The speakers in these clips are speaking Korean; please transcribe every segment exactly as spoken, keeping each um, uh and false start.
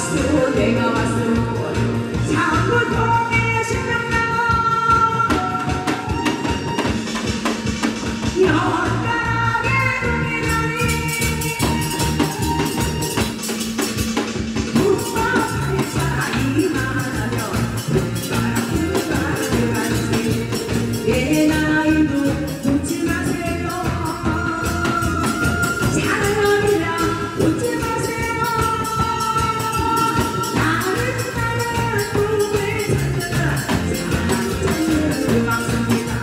왔어 내가 왔어 장구동에 신명나무 연가게 동이라니 부모의 사랑이 많아면 누가 누가 들어가지 내 나이도 묻지 마세요 사랑이라 웃지 마세요 나는 나는 꿈을 찾느라 사랑 찾는 음악입니다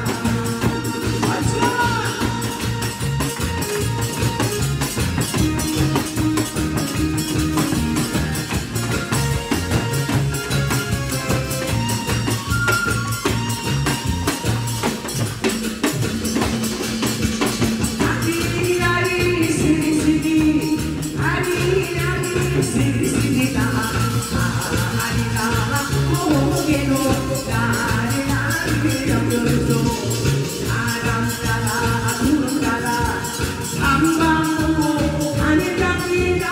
아리라리 스리스리 아리라리 스리스리다 아리라 고개로 나리나리 연결도 사람 따라 구름 따라 방방곡곡 아니랍니다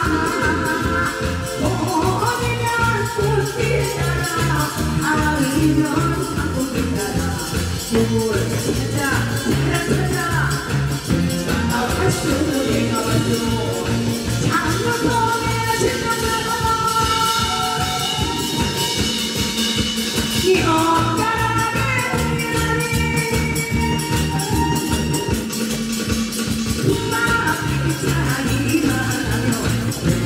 봄이면 꽃길 따라 가을이면 한국길 따라 뭘 찾아 찾아 찾아 내가 왔어 내가 왔어 장구동에 신명나무 연가게 동이라니 부모의 사랑이 많아면